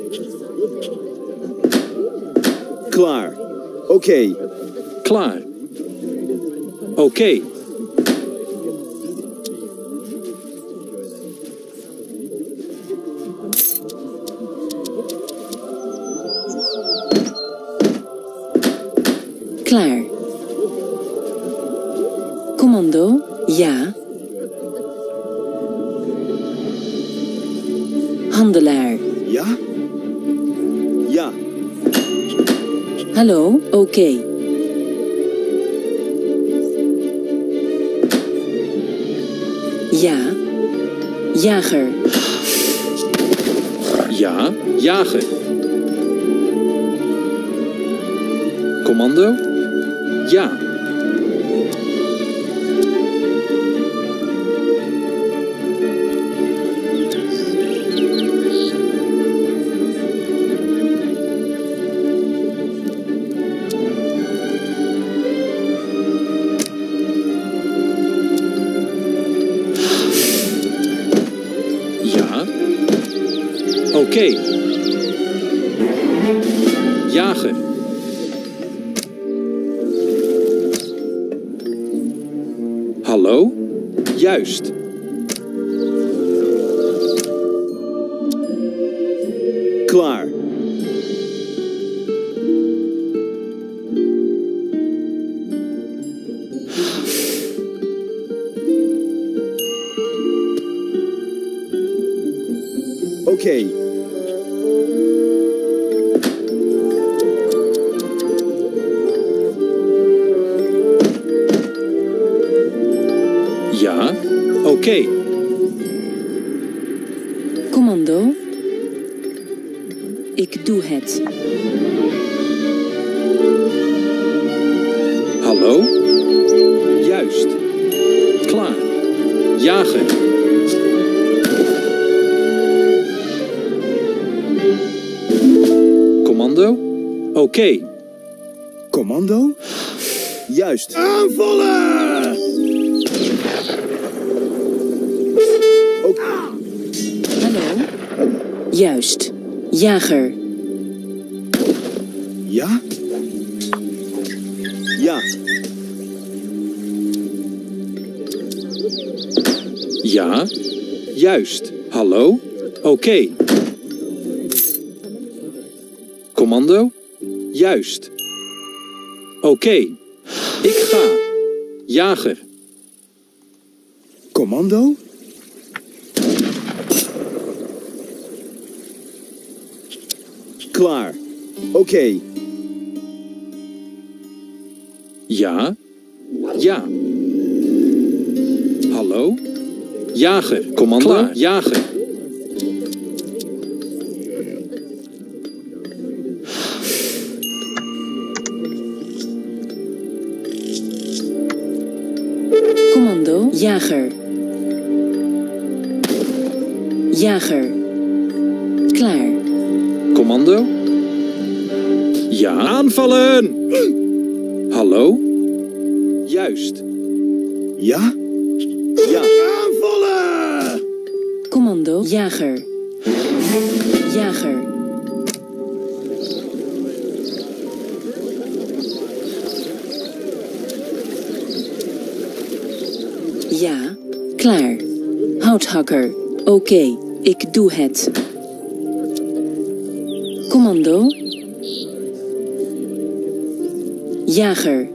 Klaar. Oké. Klaar. Oké. Klaar. Commando, ja. Handelaar. Ja? Ja. Hallo, oké. Ja. Jager. Ja, jager. Commando? Ja. Ja. Oké. Jager. Hallo? Juist. Klaar. Oké. Ja. Oké. Commando. Ik doe het. Hallo? Juist. Klaar. Jager. Commando? Oké. Commando? Juist. Aanvallen! Hallo. Juist. Jager. Ja? Ja. Ja. Juist. Hallo? Oké. Commando? Juist. Oké. Ik ga. Jager. Commando? Klaar. Oké. Ja. Ja. Hallo? Jager. Commando? Klaar. Jager. Commando. Jager. Jager. Klaar. Commando? Ja. Aanvallen! Hallo? Juist. Ja? Ja. Aanvallen! Commando. Jager. Jager. Ja. Klaar. Houthakker. Oké, ik doe het. Commando. Jager.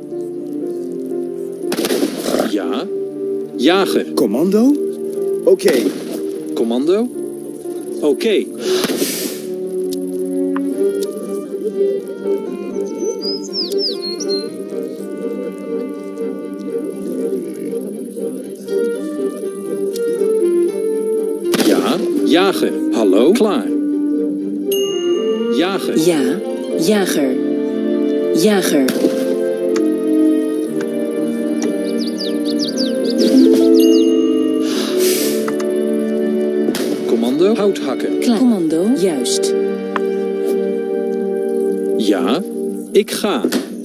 Ja. Jager. Commando? Oké. Commando? Oké. Ja. Jager. Hallo? Klaar. Jager. Ja. Jager. Jager. Commando? Houthakker. Klaar. Commando. Juist. Ja. Ik ga.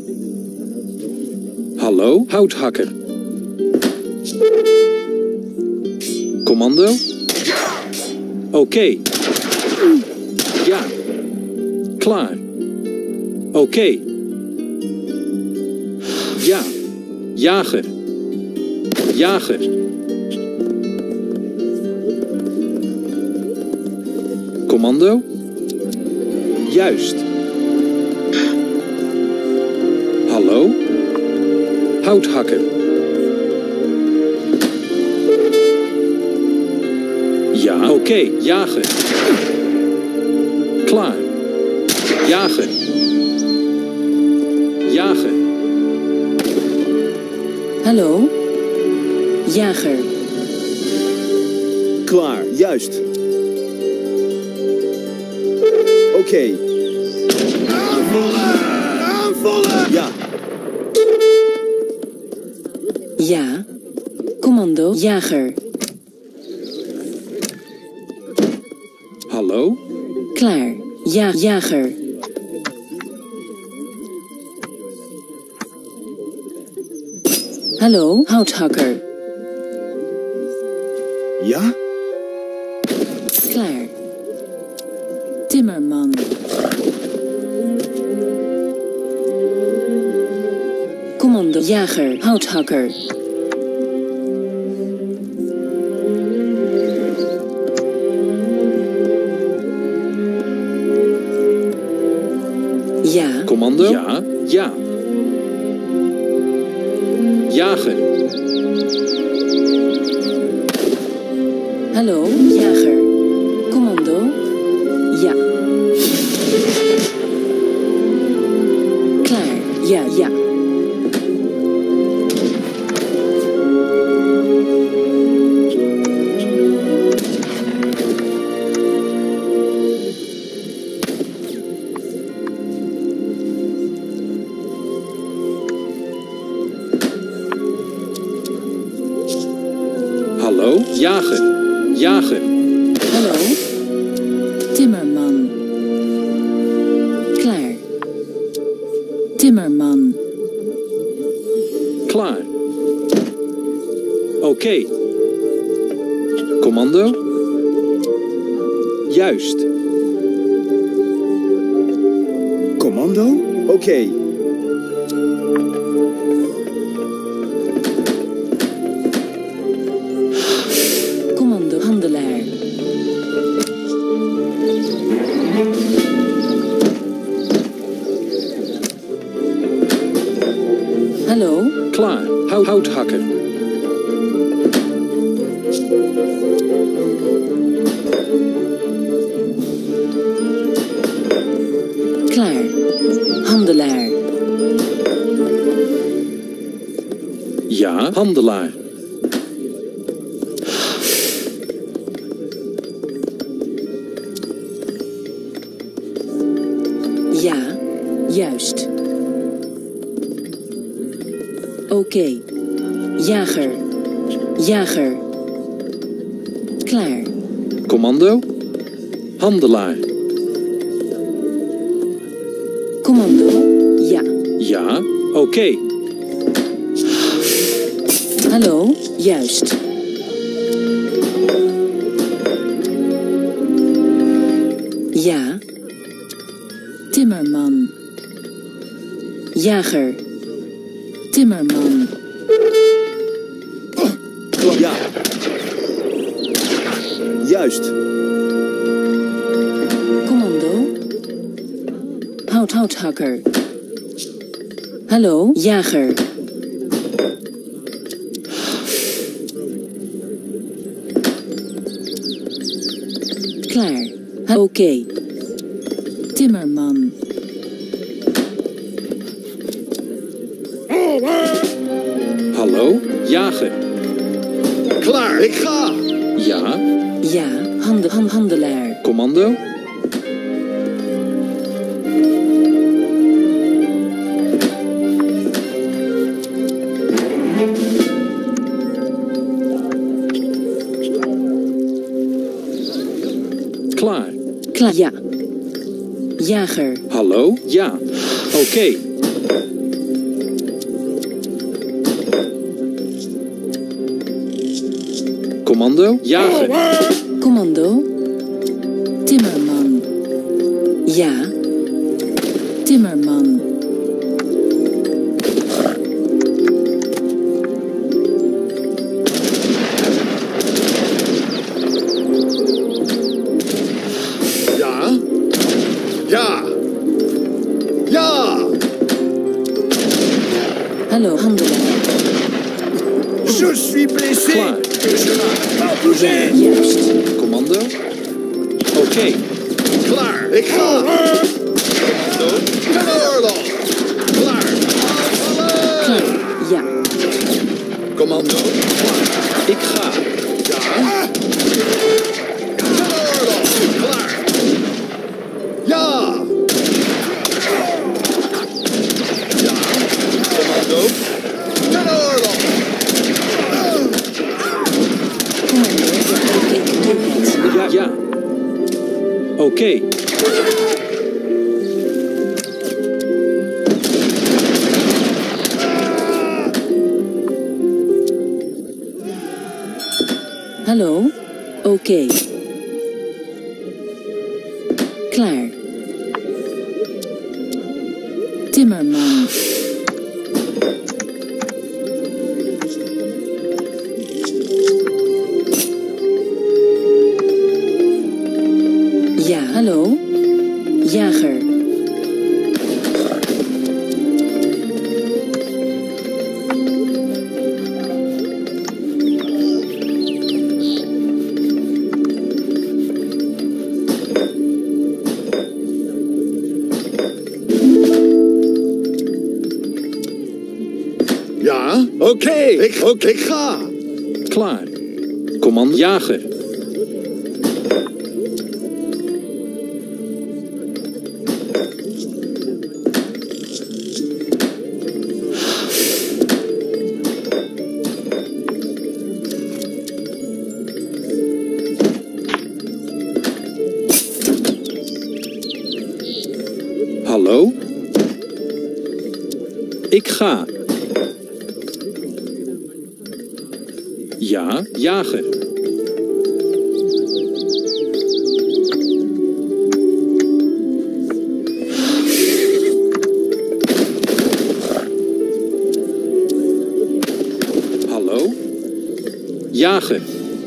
Hallo? Houthakker. Commando? Oké. Ja. Klaar. Oké. Ja. Jager. Jager. Commando. Juist. Hallo? Houthakker. Ja, oké. Jager. Klaar. Jager. Jager. Hallo? Jager. Klaar, juist. Oké. Aanvallen! Aanvallen! Ja. Ja. Commando. Jager. Hallo? Klaar. Ja, jager. Hallo, houthakker. Ja? Klaar. Timmerman. Commando. Jager, houthakker. Ja. Commando? Ja, ja. Jager. Hallo, jager. Commando. Ja. Klaar. Ja, ja. Hallo? Jager. Jager. Hallo. Timmerman. Klaar. Timmerman. Klaar. Oké. Commando? Juist. Commando? Oké. Commando handelaar. Hallo. Klaar. Houthakker. Klaar. Handelaar. Ja, handelaar. Ja, juist. Oké. Jager. Jager. Klaar. Commando? Handelaar. Commando. Ja. Ja, oké. Hallo, juist. Ja. Timmerman. Jager. Timmerman. Ja. Juist. Commando. Houthakker. Hallo, jager. Klaar. Oké. Timmerman. Hallo? Jager. Klaar, ik ga. Ja. Ja, handelaar. Commando? Klaar. Klaar. Ja. Jager. Hallo? Ja. Oké. Commando? Jager. Commando. Timmerman. Ja. Timmerman. Ja. Ja. Ja. Hallo, handelaar. Je suis blessé. Klaar. Je n'arrive pas à bouger. Juist. Commando. Oké. Klaar. Ik ga. Commando. Ten oorlog. Klaar. Aanvallen. Klaar. Ja. Commando. Klaar. Ik ga. Ja. Ten oorlog. Klaar. Ja. Ja. Commando. Ten oorlog. Commando, ik doe het. Ja. Ja. Oké. Hallo? Oké. Klaar. Timmerman. Ja, hallo? Jager. Ja. Oké. Ik ga. Klaar. Commando. Jager. Hallo? Ik ga. Ja, jager. Hallo? Jager.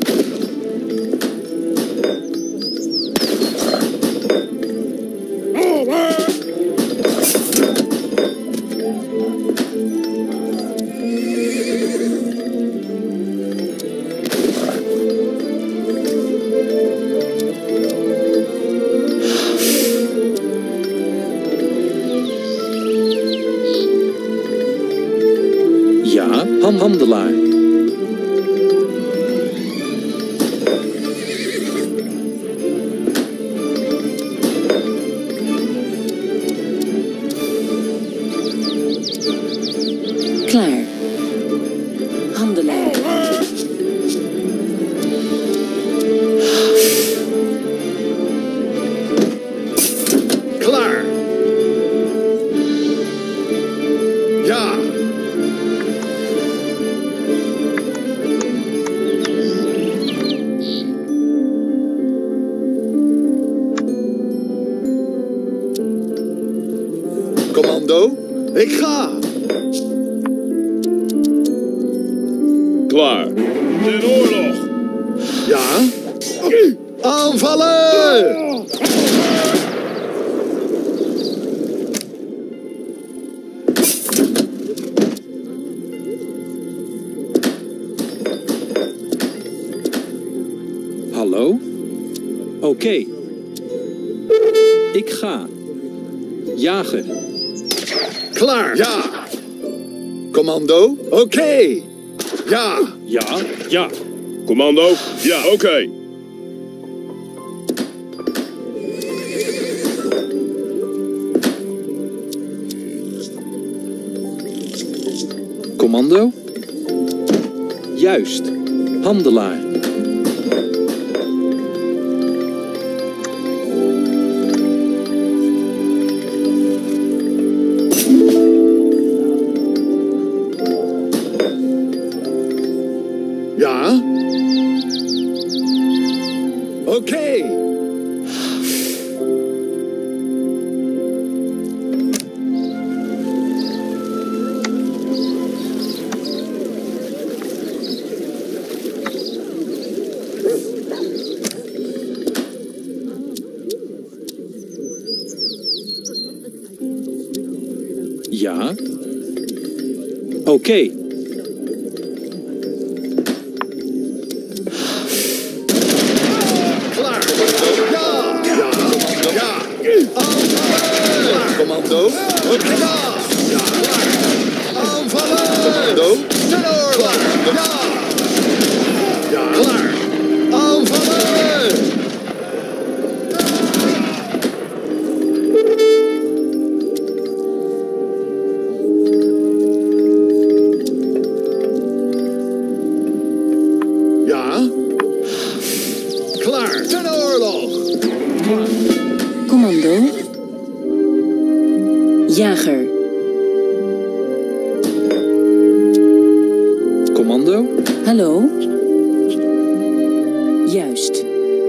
Ja, handelaar. Klaar. Handelaar. Klaar. Ja. Commando. Ik ga. Klaar. Ten oorlog. Ja. Aanvallen. Hallo? Oké. Ik ga. Jager. Klaar. Ja. Commando. Oké. Ja. Ja, ja. Commando. Ja, oké. Commando. Juist. Handelaar. Ja. Oké. Ja. Oké. Klaar. Ja. Ja. Commando. Ja. Aanvallen. Commando. Oké. Ja. Aanvallen. Commando. Ten oorlog. Ja. Ja. Klaar. Aanvallen. Ja. Klaar. Ten oorlog. Commando. Jager. Commando. Hallo? Juist.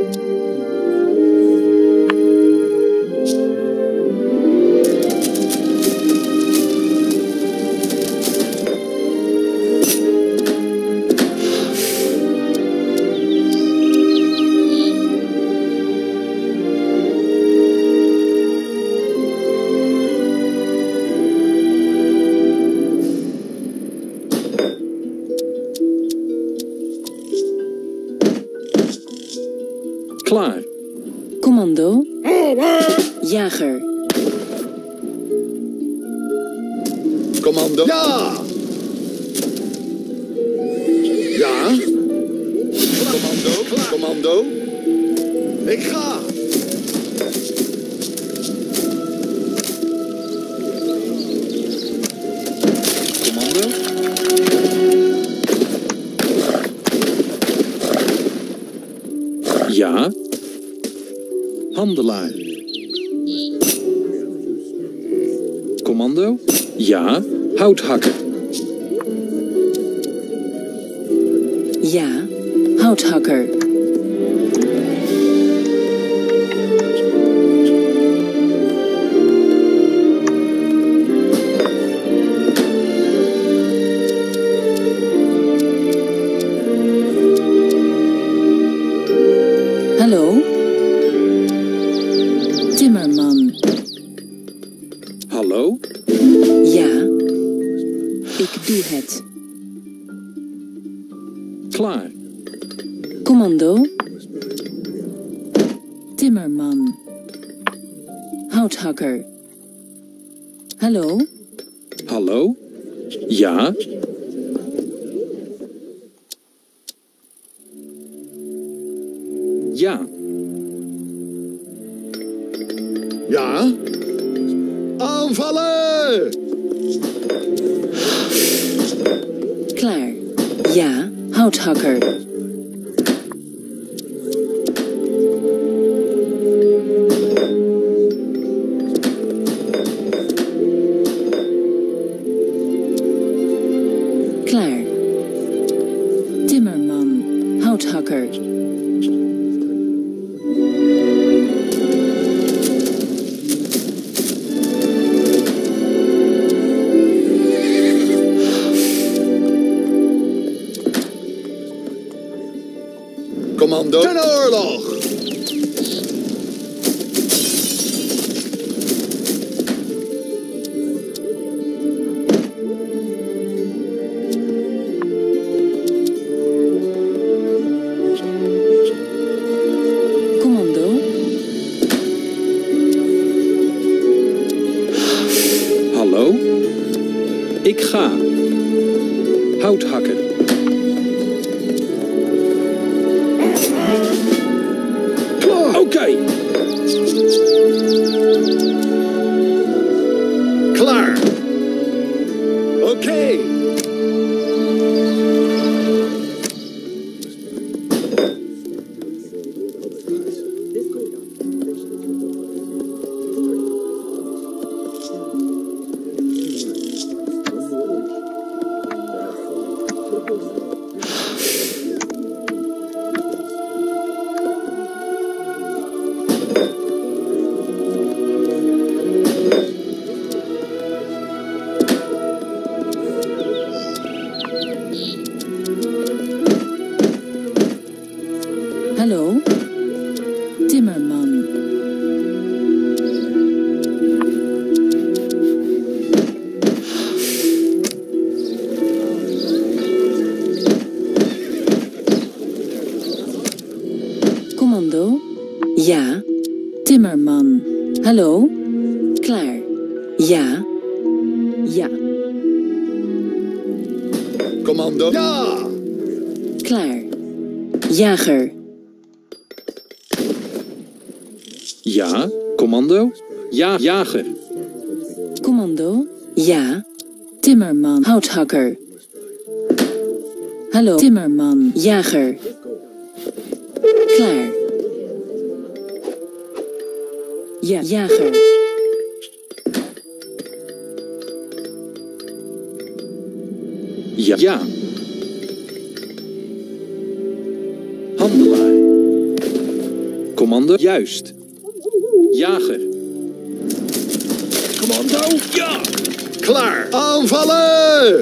Klaar. Commando. Jager. Commando. Ja. Ja. Commando. Klaar. Commando. Ik ga. Commando. Ja. Handelaar. Commando. Ja. Houthakker. Ja. Houthakker. Hallo? Timmerman. Hallo. Ja. Ik doe het. Klaar. Commando. Timmerman. Houthakker. Hallo? Hallo. Ja. Ja. Ja. Aanvallen. Klaar. Ja. Houthakker. Klaar. Timmerman. Houthakker. Commando. Ten oorlog. Commando. Hallo. Ik ga. Houthakker. Oké. Klaar. Oké. Ja. Timmerman. Hallo? Klaar. Ja. Ja. Commando. Ja! Klaar. Jager. Ja. Commando. Ja. Jager. Commando. Ja. Timmerman. Houthakker. Hallo. Timmerman. Jager. Klaar. Ja. Jager. Ja. Ja. Handelaar. Commando. Juist. Jager. Commando. Ja. Klaar! Aanvallen!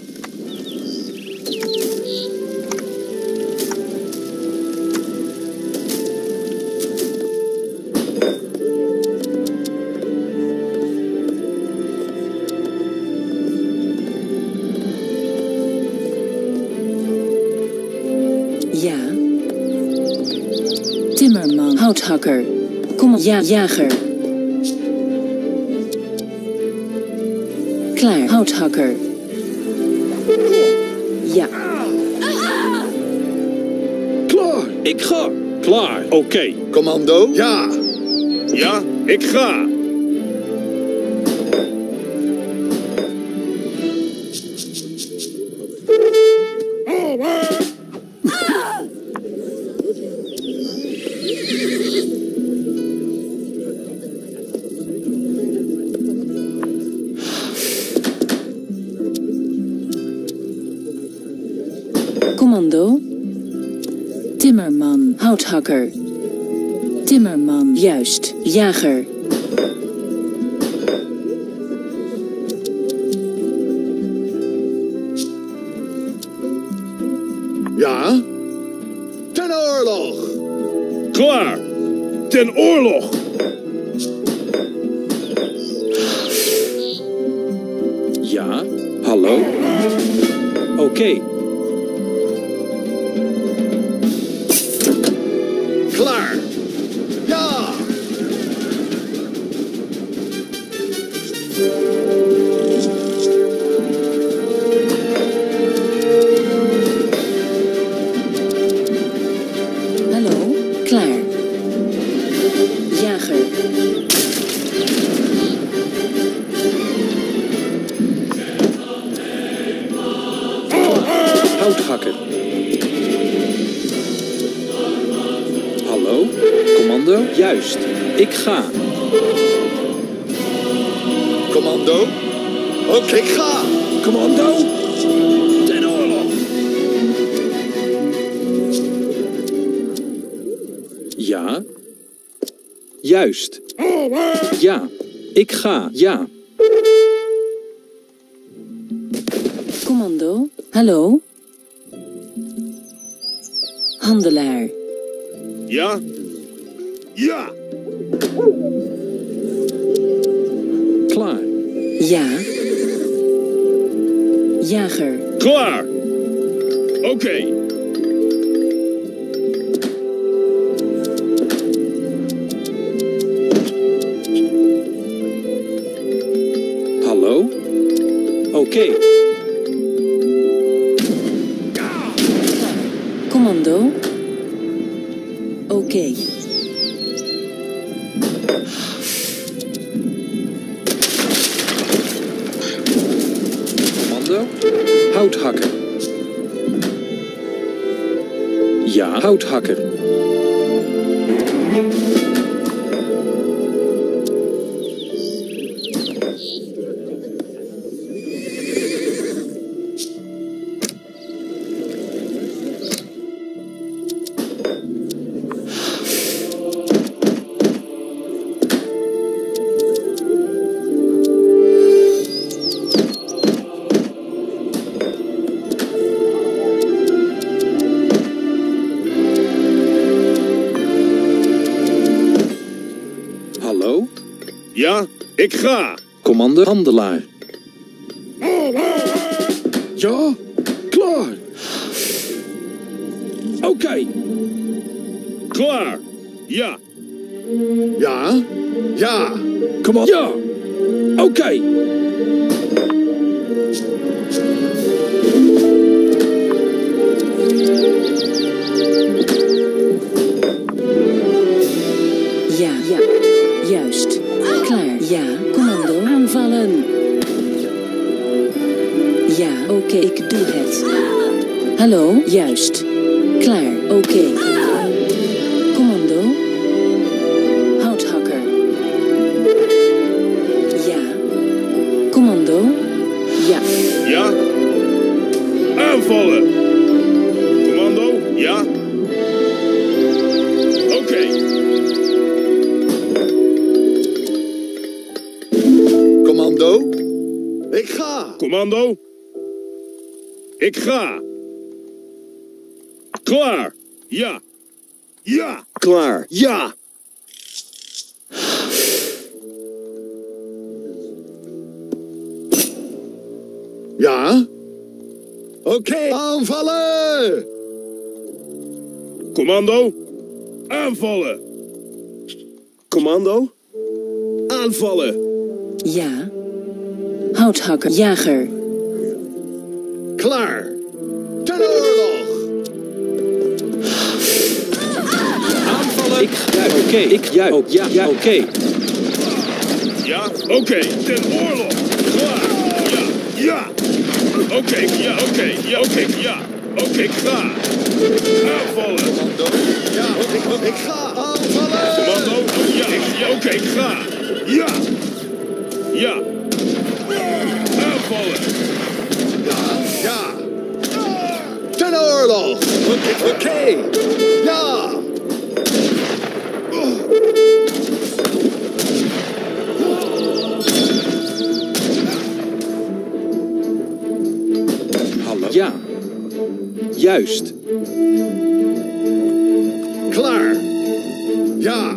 Ja. Timmerman. Houthakker. Kom op. Ja. Jager. Klaar. Houthakker. Ja. Klaar! Ik ga. Klaar. Oké. Commando. Ja! Ja, ik ga. Commando. Timmerman. Houthakker. Timmerman. Juist. Jager. Ja? Ten oorlog! Klaar. Ten oorlog. Ja. Hallo. Oké. Klaar! Ja! Hallo. Klaar. Jager. Houthakker. Hallo? Commando? Juist. Ik ga. Commando. Oké, ik ga! Commando? Ten oorlog. Ja. Juist. Ja. Ik ga. Ja. Commando. Hallo. Handelaar. Ja. Ja. Klaar. Ja. Jager. Klaar. Oké. Hallo? Oké. Commando. Oké. Commando? Houthakker. Ja. Houthakker. Hallo? Ja, ik ga. Commando handelaar. Ja? Klaar! Oké. Klaar. Ja. Ja. Ja. Commando. Ja. Oké. Ja, ja. Juist. Klaar. Ja, commando. Aanvallen. Ja, oké, ik doe het. Hallo, juist. Klaar, oké. Commando. Houthakker. Ja. Commando. Ja. Ja. Aanvallen. Commando, ja. Oké. Commando. Ik ga. Commando. Ik ga. Klaar. Ja. Ja. Klaar. Ja. Ja. Oké. Aanvallen. Commando. Aanvallen. Commando. Aanvallen. Ja. Houthakker. Jager. Klaar. Ten oorlog. Aanvallen. Ik juich. Oké. Ik juich. Ook. Ja. Ja. Oké. Ja. Oké. Ten oorlog. Klaar. Ja. Ja. Oké. Ja. Oké. Ja. Oké. Ja. Oké. Klaar. Aanvallen. Commando. Ja. Ik ga aanvallen. Commando. Ja. Ja. Oké. Ga. Ja. Ja. Aanvallen. Ja. Ja. Ten oorlog. Oké. Ja. Hallo. Ja. Juist. Klaar. Ja.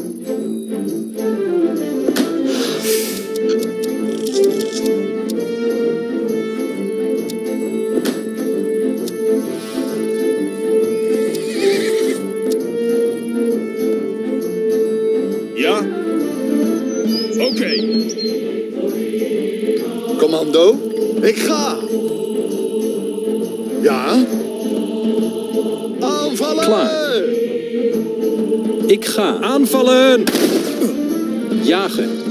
Ja. Oké. Commando. Ik ga. Ja. Aanvallen. Klaar. Ik ga aanvallen. Jagen.